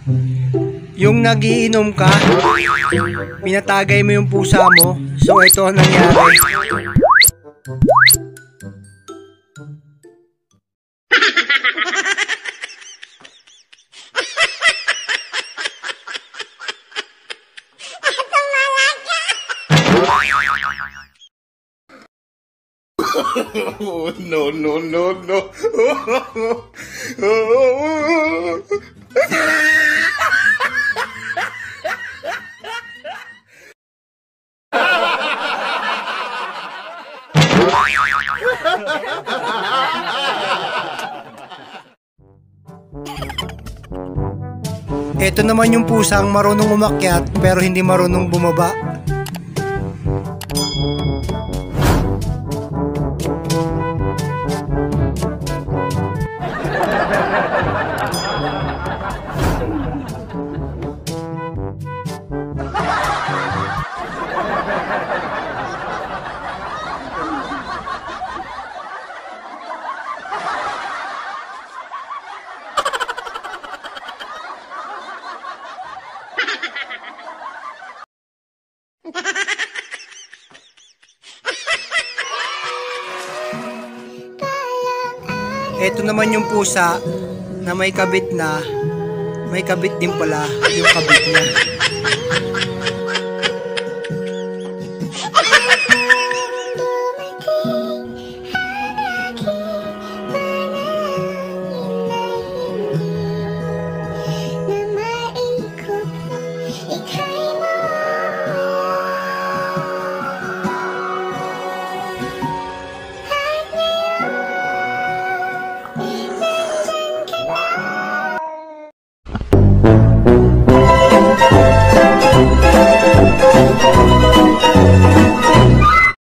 Yung nagiinom ka, pinatagay mo yung pusa mo, so ito ang nangyari. Oh, no, no, no, no. Ito naman yung pusang marunong umakyat pero hindi marunong bumaba. Ito naman yung pusa na may kabit na, may kabit din pala yung kabit niya.